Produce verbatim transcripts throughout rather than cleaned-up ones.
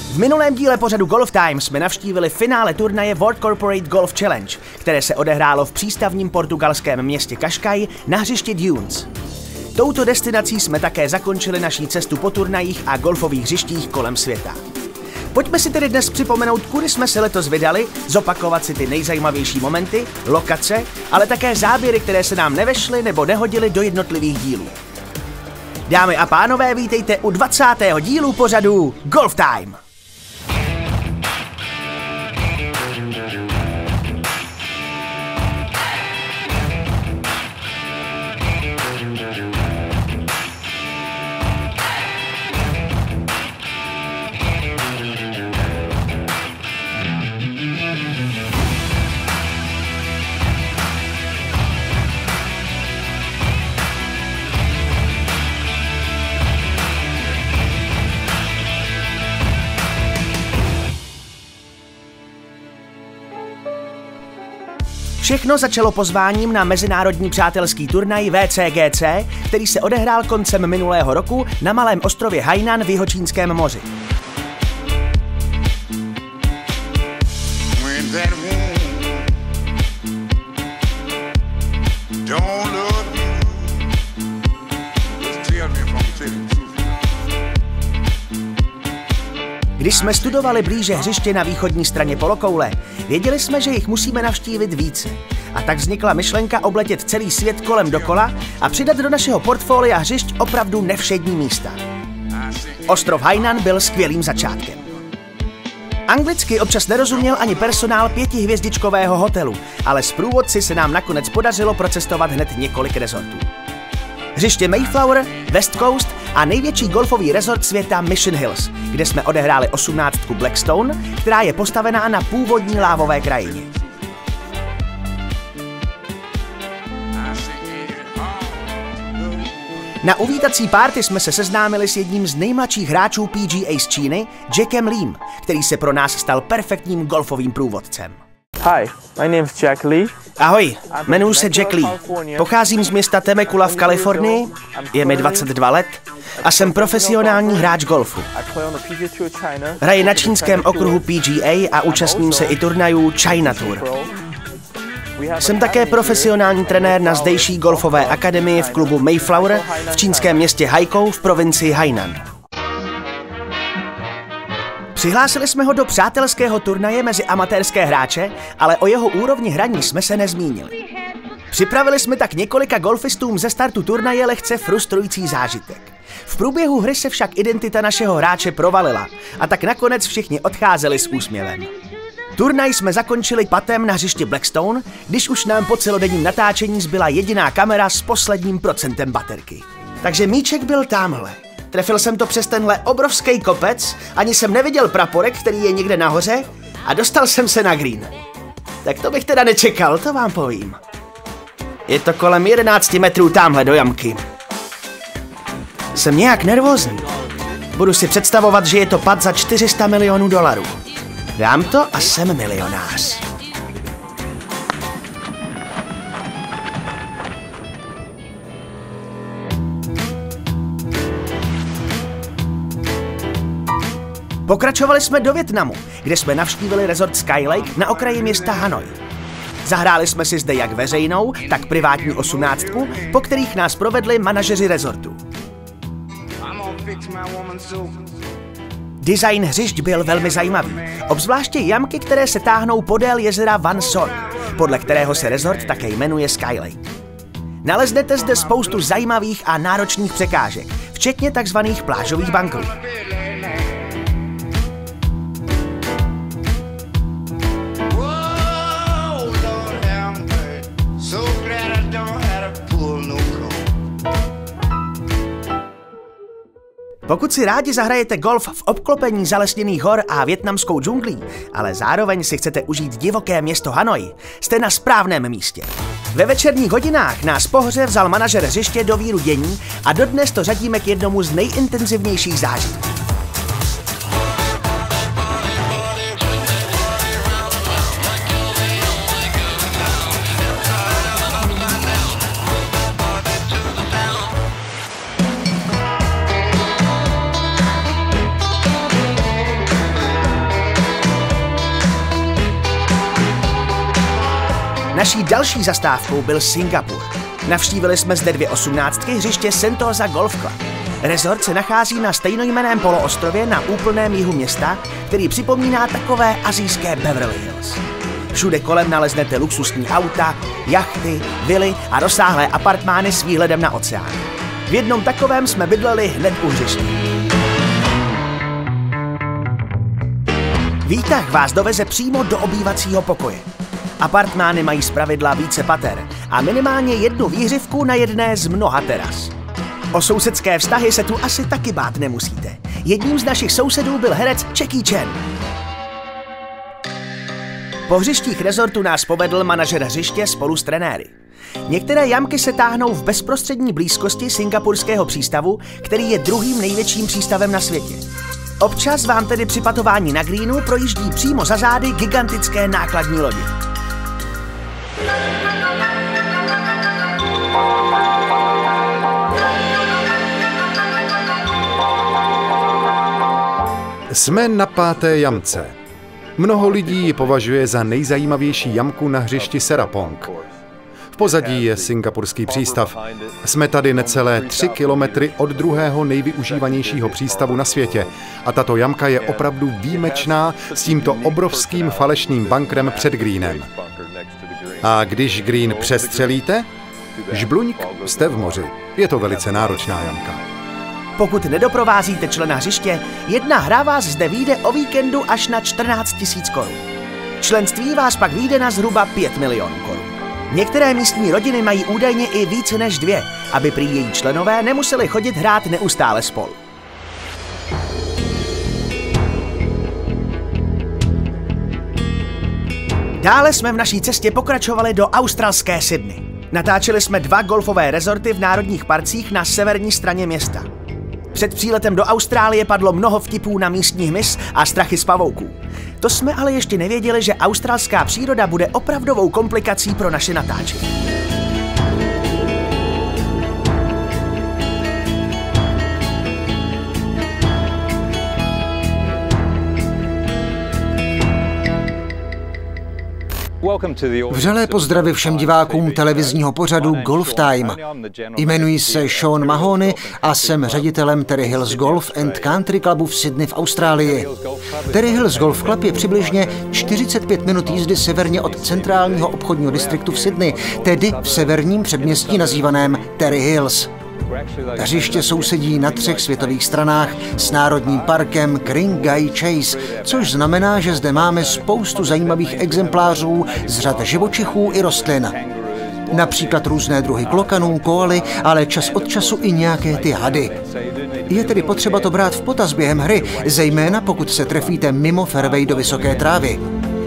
V minulém díle pořadu Golf Time jsme navštívili finále turnaje World Corporate Golf Challenge, které se odehrálo v přístavním portugalském městě Cascais na hřišti Dunes. Touto destinací jsme také zakončili naší cestu po turnajích a golfových hřištích kolem světa. Pojďme si tedy dnes připomenout, kudy jsme se letos vydali, zopakovat si ty nejzajímavější momenty, lokace, ale také záběry, které se nám nevešly nebo nehodily do jednotlivých dílů. Dámy a pánové, vítejte u dvacátého dílu pořadu Golf Time. Všechno začalo pozváním na mezinárodní přátelský turnaj V C G C, který se odehrál koncem minulého roku na malém ostrově Hainan v Jihočínském moři. Když jsme studovali blíže hřiště na východní straně polokoule, věděli jsme, že jich musíme navštívit více. A tak vznikla myšlenka obletět celý svět kolem dokola a přidat do našeho portfolia hřišť opravdu nevšední místa. Ostrov Hainan byl skvělým začátkem. Anglicky občas nerozuměl ani personál pětihvězdičkového hotelu, ale s průvodci se nám nakonec podařilo procestovat hned několik rezortů. Hřiště Mayflower, West Coast a největší golfový rezort světa Mission Hills, kde jsme odehráli osmnáctku Blackstone, která je postavená na původní lávové krajině. Na uvítací párty jsme se seznámili s jedním z nejmladších hráčů P G A z Číny, Jackem Lim, který se pro nás stal perfektním golfovým průvodcem. Hi, my name is Jack Lee. Ahoj, jmenuji se Jack Lee. Pocházím z města Temecula v Kalifornii, je mi dvacet dva let a jsem profesionální hráč golfu. Hraji na čínském okruhu P G A a účastním se i turnajů China Tour. Jsem také profesionální trenér na zdejší golfové akademii v klubu Mayflower v čínském městě Haikou v provincii Hainan. Přihlásili jsme ho do přátelského turnaje mezi amatérské hráče, ale o jeho úrovni hraní jsme se nezmínili. Připravili jsme tak několika golfistům ze startu turnaje lehce frustrující zážitek. V průběhu hry se však identita našeho hráče provalila a tak nakonec všichni odcházeli s úsměvem. Turnaj jsme zakončili patem na hřišti Blackstone, když už nám po celodenním natáčení zbyla jediná kamera s posledním procentem baterky. Takže míček byl támhle. Trefil jsem to přes tenhle obrovský kopec, ani jsem neviděl praporek, který je někde nahoře, a dostal jsem se na green. Tak to bych teda nečekal, to vám povím. Je to kolem jedenácti metrů támhle do jamky. Jsem nějak nervózní. Budu si představovat, že je to pad za čtyři sta milionů dolarů. Dám to a jsem milionář. Pokračovali jsme do Vietnamu, kde jsme navštívili rezort Sky Lake na okraji města Hanoj. Zahráli jsme si zde jak veřejnou, tak privátní osmnáctku, po kterých nás provedli manažeři rezortu. Design hřišť byl velmi zajímavý, obzvláště jamky, které se táhnou podél jezera Van Son, podle kterého se rezort také jmenuje Sky Lake. Naleznete zde spoustu zajímavých a náročných překážek, včetně takzvaných plážových bankrů. Pokud si rádi zahrajete golf v obklopení zalesněných hor a vietnamskou džunglí, ale zároveň si chcete užít divoké město Hanoj, jste na správném místě. Ve večerních hodinách nás po hře vzal manažer hřiště do víru dění a dodnes to řadíme k jednomu z nejintenzivnějších zážitků. Naší další zastávkou byl Singapur. Navštívili jsme zde dvě osmnáctky hřiště Sentosa Golf Club. Resort se nachází na stejnojmenném poloostrově na úplném jihu města, který připomíná takové asijské Beverly Hills. Všude kolem naleznete luxusní auta, jachty, vily a rozsáhlé apartmány s výhledem na oceán. V jednom takovém jsme bydleli hned u hřiště. Výtah vás doveze přímo do obývacího pokoje. Apartmány mají zpravidla více pater a minimálně jednu výhřivku na jedné z mnoha teras. O sousedské vztahy se tu asi taky bát nemusíte. Jedním z našich sousedů byl herec Jackie Chan. Po hřištích rezortu nás povedl manažer hřiště spolu s trenéry. Některé jamky se táhnou v bezprostřední blízkosti singapurského přístavu, který je druhým největším přístavem na světě. Občas vám tedy při patování na greenu projíždí přímo za zády gigantické nákladní lodi. Jsme na páté jamce. Mnoho lidí ji považuje za nejzajímavější jamku na hřišti Serapong. V pozadí je singapurský přístav. Jsme tady necelé tři kilometry od druhého nejvyužívanějšího přístavu na světě a tato jamka je opravdu výjimečná s tímto obrovským falešným bunkrem před greenem. A když green přestřelíte, žbluňk, jste v moři. Je to velice náročná jamka. Pokud nedoprovázíte člena hřiště, jedna hra vás zde vyjde o víkendu až na čtrnáct tisíc korun. Členství vás pak vyjde na zhruba pět milionů korun. Některé místní rodiny mají údajně i více než dvě, aby prý její členové nemuseli chodit hrát neustále spolu. Dále jsme v naší cestě pokračovali do australské Sydney. Natáčeli jsme dva golfové rezorty v národních parcích na severní straně města. Před příletem do Austrálie padlo mnoho vtipů na místní hmyz a strachy z pavouků. To jsme ale ještě nevěděli, že australská příroda bude opravdovou komplikací pro naše natáčení. Vřelé pozdravy všem divákům televizního pořadu Golf Time. Jmenuji se Sean Mahoney a jsem ředitelem Terry Hills Golf and Country Clubu v Sydney v Austrálii. Terry Hills Golf Club je přibližně čtyřicet pět minut jízdy severně od centrálního obchodního distriktu v Sydney, tedy v severním předměstí nazývaném Terry Hills. Hřiště sousedí na třech světových stranách s národním parkem Ku-ring-gai Chase, což znamená, že zde máme spoustu zajímavých exemplářů z řad živočichů i rostlin. Například různé druhy klokanů, koaly, ale čas od času i nějaké ty hady. Je tedy potřeba to brát v potaz během hry, zejména pokud se trefíte mimo fairway do vysoké trávy.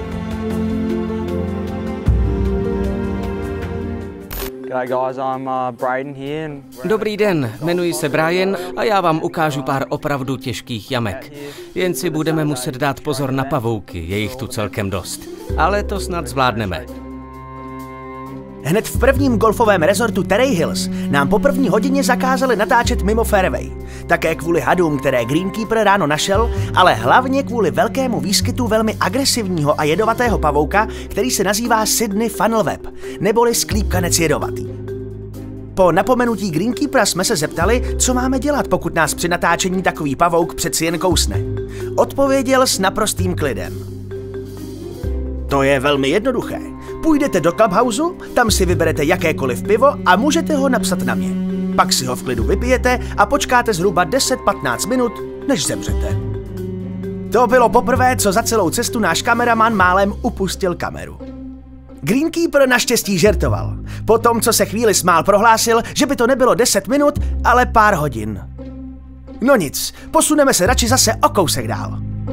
Dobrý den, jmenuji se Brian a já vám ukážu pár opravdu těžkých jamek. Jen si budeme muset dát pozor na pavouky, je jich tu celkem dost. Ale to snad zvládneme. Hned v prvním golfovém rezortu Terry Hills nám po první hodině zakázali natáčet mimo fairway. Také kvůli hadům, které greenkeeper ráno našel, ale hlavně kvůli velkému výskytu velmi agresivního a jedovatého pavouka, který se nazývá Sydney funnelweb, neboli sklípkanec jedovatý. Po napomenutí greenkeepera jsme se zeptali, co máme dělat, pokud nás při natáčení takový pavouk přeci jen kousne. Odpověděl s naprostým klidem. To je velmi jednoduché. Půjdete do clubhouse, tam si vyberete jakékoliv pivo a můžete ho napsat na mě. Pak si ho v klidu vypijete a počkáte zhruba deset patnáct minut, než zemřete. To bylo poprvé, co za celou cestu náš kameraman málem upustil kameru. Greenkeeper naštěstí žertoval. Potom, co se chvíli smál, prohlásil, že by to nebylo deset minut, ale pár hodin. No nic, posuneme se radši zase o kousek dál.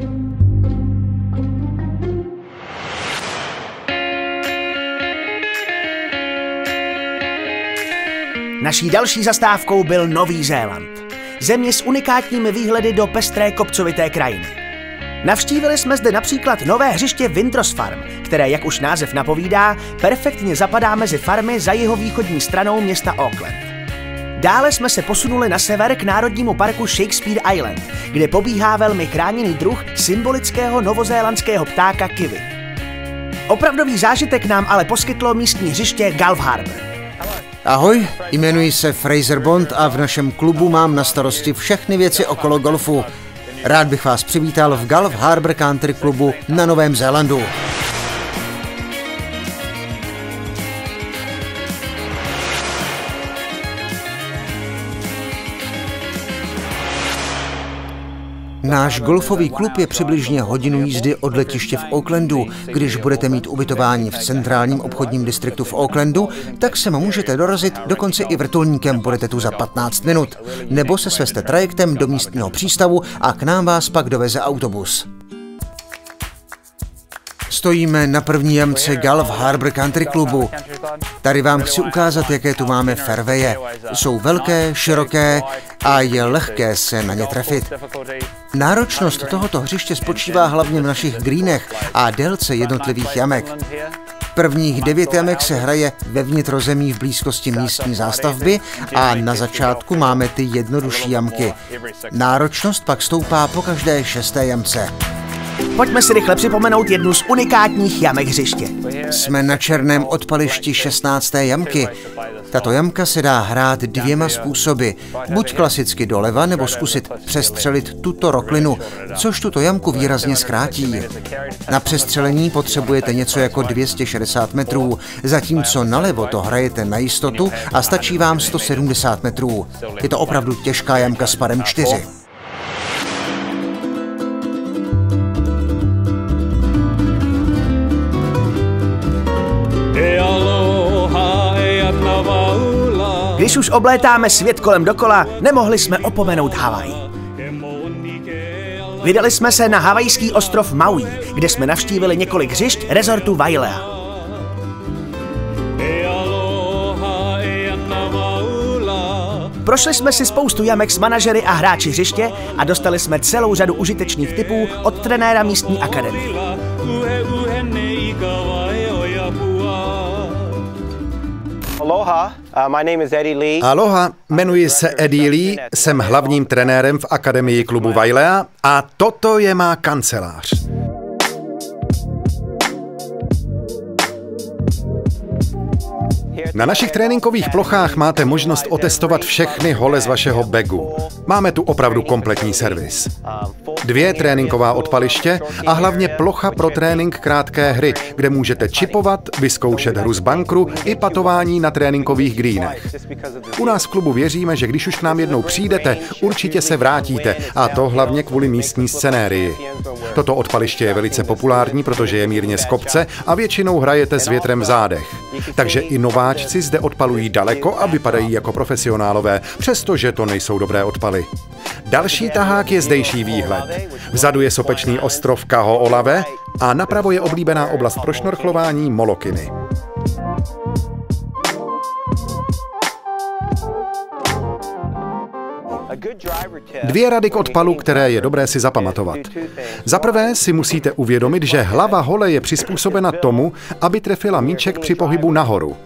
Naší další zastávkou byl Nový Zéland. Země s unikátními výhledy do pestré kopcovité krajiny. Navštívili jsme zde například nové hřiště Wintros Farm, které, jak už název napovídá, perfektně zapadá mezi farmy za jihovýchodní stranou města Auckland. Dále jsme se posunuli na sever k národnímu parku Shakespeare Island, kde pobíhá velmi chráněný druh symbolického novozélandského ptáka kiwi. Opravdový zážitek nám ale poskytlo místní hřiště Gulf Harbor. Ahoj, jmenuji se Fraser Bond a v našem klubu mám na starosti všechny věci okolo golfu. Rád bych vás přivítal v Gulf Harbor Country klubu na Novém Zélandu. Náš golfový klub je přibližně hodinu jízdy od letiště v Aucklandu. Když budete mít ubytování v centrálním obchodním distriktu v Aucklandu, tak se můžete dorazit dokonce i vrtulníkem, budete tu za patnáct minut. Nebo se svezte trajektem do místního přístavu a k nám vás pak doveze autobus. Stojíme na první jamce Gulf Harbor Country klubu. Tady vám chci ukázat, jaké tu máme fairwaye. Jsou velké, široké a je lehké se na ně trefit. Náročnost tohoto hřiště spočívá hlavně v našich greenech a délce jednotlivých jamek. Prvních devět jamek se hraje ve vnitrozemí v blízkosti místní zástavby a na začátku máme ty jednodušší jamky. Náročnost pak stoupá po každé šesté jamce. Pojďme si rychle připomenout jednu z unikátních jamek hřiště. Jsme na černém odpališti šestnácté jamky. Tato jamka se dá hrát dvěma způsoby. Buď klasicky doleva, nebo zkusit přestřelit tuto roklinu, což tuto jamku výrazně zkrátí. Na přestřelení potřebujete něco jako dvě stě šedesát metrů, zatímco nalevo to hrajete na jistotu a stačí vám sto sedmdesát metrů. Je to opravdu těžká jamka s parem čtyři. Když už oblétáme svět kolem dokola, nemohli jsme opomenout Havaj. Vydali jsme se na havajský ostrov Maui, kde jsme navštívili několik hřišť rezortu Wailea. Prošli jsme si spoustu jamek s manažery a hráči hřiště a dostali jsme celou řadu užitečných tipů od trenéra místní akademie. Aloha, uh, my name is Eddie Lee. Aloha, jmenuji se Eddie Lee, jsem hlavním trenérem v akademii klubu Wailea a toto je má kancelář. Na našich tréninkových plochách máte možnost otestovat všechny hole z vašeho bagu. Máme tu opravdu kompletní servis. Dvě tréninková odpaliště a hlavně plocha pro trénink krátké hry, kde můžete čipovat, vyzkoušet hru z bankru i patování na tréninkových greenech. U nás v klubu věříme, že když už k nám jednou přijdete, určitě se vrátíte, a to hlavně kvůli místní scenérii. Toto odpaliště je velice populární, protože je mírně z kopce a většinou hrajete s větrem v zádech. Takže i nováčci zde odpalují daleko a vypadají jako profesionálové, přestože to nejsou dobré odpaly. Další tahák je zdejší výhled. Vzadu je sopečný ostrov Kaho'olawe a napravo je oblíbená oblast pro šnorchlování Molokiny. Dvě rady k odpalu, které je dobré si zapamatovat. Za prvé si musíte uvědomit, že hlava hole je přizpůsobena tomu, aby trefila míček při pohybu nahoru.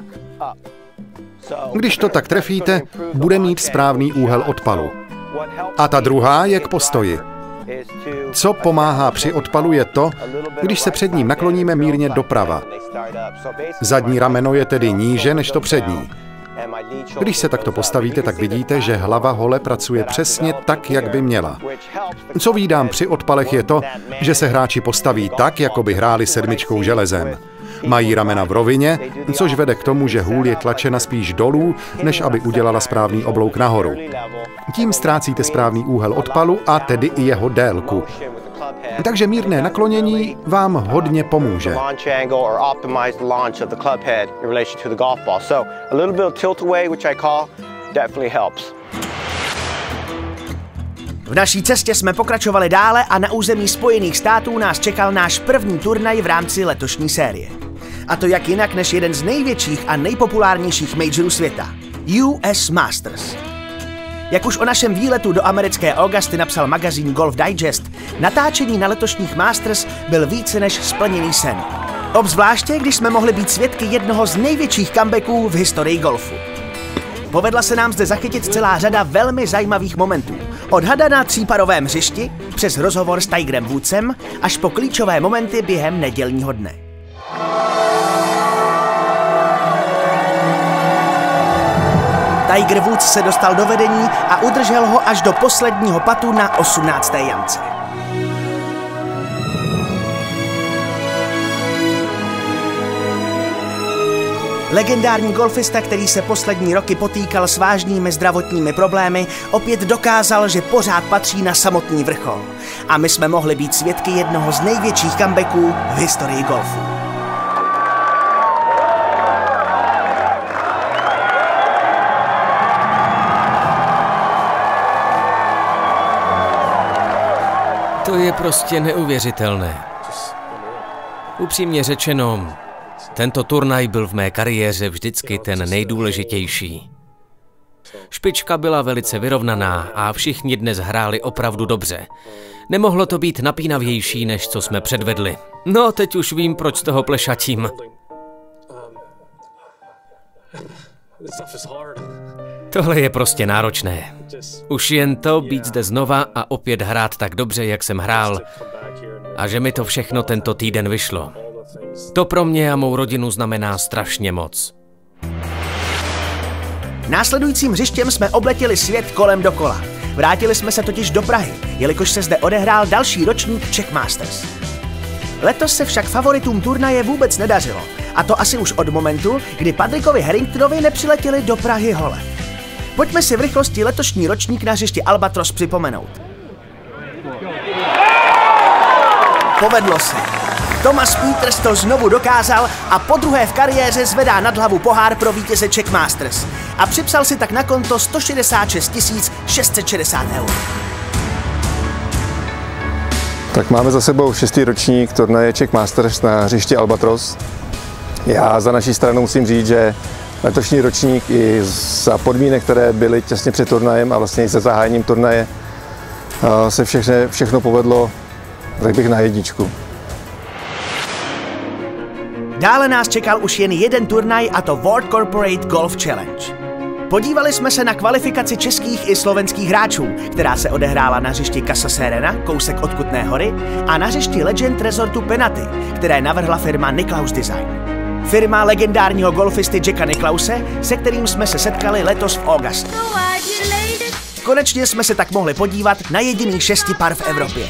Když to tak trefíte, bude mít správný úhel odpalu. A ta druhá je k postoji. Co pomáhá při odpalu je to, když se před ním nakloníme mírně doprava. Zadní rameno je tedy níže než to přední. Když se takto postavíte, tak vidíte, že hlava hole pracuje přesně tak, jak by měla. Co vídám při odpalech je to, že se hráči postaví tak, jako by hráli sedmičkou železem. Mají ramena v rovině, což vede k tomu, že hůl je tlačena spíš dolů, než aby udělala správný oblouk nahoru. Tím ztrácíte správný úhel odpalu a tedy i jeho délku. Takže mírné naklonění vám hodně pomůže. V naší cestě jsme pokračovali dále a na území Spojených států nás čekal náš první turnaj v rámci letošní série. A to jak jinak než jeden z největších a nejpopulárnějších majorů světa, U S Masters. Jak už o našem výletu do americké Augusty napsal magazín Golf Digest, natáčení na letošních Masters byl více než splněný sen. Obzvláště, když jsme mohli být svědky jednoho z největších comebacků v historii golfu. Povedla se nám zde zachytit celá řada velmi zajímavých momentů. Od hada na tříparovém hřišti, přes rozhovor s Tigerem Woodsem, až po klíčové momenty během nedělního dne. Tiger Woods se dostal do vedení a udržel ho až do posledního patu na osmnácté jamce. Legendární golfista, který se poslední roky potýkal s vážnými zdravotními problémy, opět dokázal, že pořád patří na samotný vrchol. A my jsme mohli být svědky jednoho z největších comebacků v historii golfu. To je prostě neuvěřitelné. Upřímně řečeno, tento turnaj byl v mé kariéře vždycky ten nejdůležitější. Špička byla velice vyrovnaná a všichni dnes hráli opravdu dobře. Nemohlo to být napínavější, než co jsme předvedli. No, teď už vím, proč z toho plešatím. Tohle je prostě náročné. Už jen to být zde znova a opět hrát tak dobře, jak jsem hrál. A že mi to všechno tento týden vyšlo. To pro mě a mou rodinu znamená strašně moc. Následujícím hřištěm jsme obletěli svět kolem dokola. Vrátili jsme se totiž do Prahy, jelikož se zde odehrál další ročník Czech Masters. Letos se však favoritům turnaje vůbec nedařilo. A to asi už od momentu, kdy Patrickovi Harringtonovi nepřiletěli do Prahy hole. Pojďme si v rychlosti letošní ročník na hřišti Albatros připomenout. Povedlo se. Thomas Pieters to znovu dokázal a podruhé v kariéře zvedá nad hlavu pohár pro vítěze Czech Masters a připsal si tak na konto sto šedesát šest tisíc šest set šedesát eur. Tak máme za sebou šestý ročník turnaje Czech Masters na hřišti Albatros. Já za naší stranu musím říct, že letošní ročník i za podmínek, které byly těsně před turnajem a vlastně i se zahájením turnaje, se všechno, všechno povedlo, tak bych na jedničku. Dále nás čekal už jen jeden turnaj, a to World Corporate Golf Challenge. Podívali jsme se na kvalifikaci českých i slovenských hráčů, která se odehrála na hřišti Casa Serena, kousek od Kutné Hory, a na hřišti Legend Resortu Penaty, které navrhla firma Nicklaus Design. Firma legendárního golfisty Jacka Nicklause, se kterým jsme se setkali letos v augustu. Konečně jsme se tak mohli podívat na jediný šesti par v Evropě.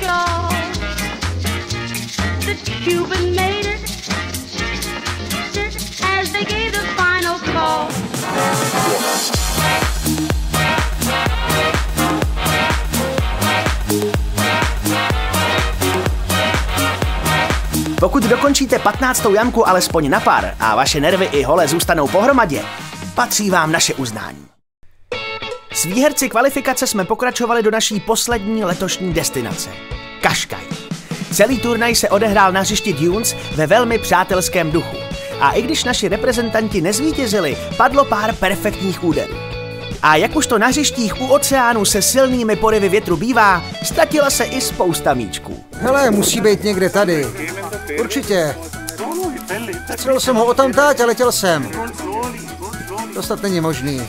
Pokud dokončíte patnáctou jamku alespoň na par a vaše nervy i hole zůstanou pohromadě, patří vám naše uznání. S výherci kvalifikace jsme pokračovali do naší poslední letošní destinace – Kaškaj. Celý turnaj se odehrál na hřišti Dunes ve velmi přátelském duchu. A i když naši reprezentanti nezvítězili, padlo pár perfektních úderů. A jak už to na hřištích u oceánu se silnými porivy větru bývá, ztratila se i spousta míčků. Hele, musí být někde tady. Určitě. Střelil jsem ho odtamtáť a letěl jsem. Dostat není možný.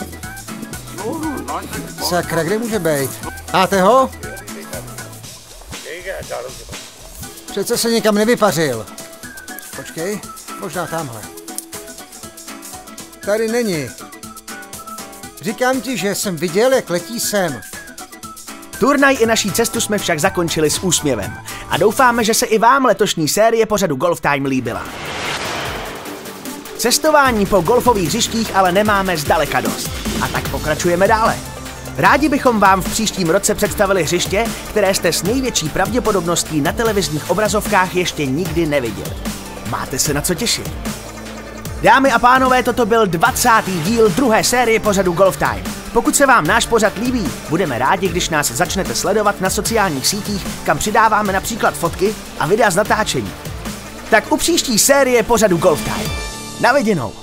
Sakra, kde může být? Máte ho? Přece se někam nevypařil. Počkej, možná tamhle. Tady není. Říkám ti, že jsem viděl, jak letí sem. Turnaj i naší cestu jsme však zakončili s úsměvem. A doufáme, že se i vám letošní série pořadu Golf Time líbila. Cestování po golfových hřištích ale nemáme zdaleka dost. A tak pokračujeme dále. Rádi bychom vám v příštím roce představili hřiště, které jste s největší pravděpodobností na televizních obrazovkách ještě nikdy neviděli. Máte se na co těšit. Dámy a pánové, toto byl dvacátý díl druhé série pořadu Golf Time. Pokud se vám náš pořad líbí, budeme rádi, když nás začnete sledovat na sociálních sítích, kam přidáváme například fotky a videa z natáčení. Tak u příští série pořadu Golf Time. Na viděnou.